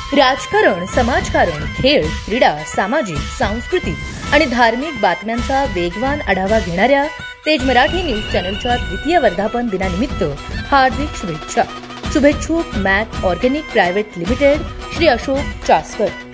राजकारण, समाजकारण, खेळ, क्रीडा, सामाजिक, सांस्कृतिक आणि धार्मिक बातम्यांचा वेगवान आढावा घेणाऱ्या तेज मराठी न्यूज चॅनलच्या द्वितीय वर्धापन दिनानिमित्त हार्दिक शुभेच्छा. शुभेच्छुक Mac Organic Private Limited, Shri Ashok Chaskar.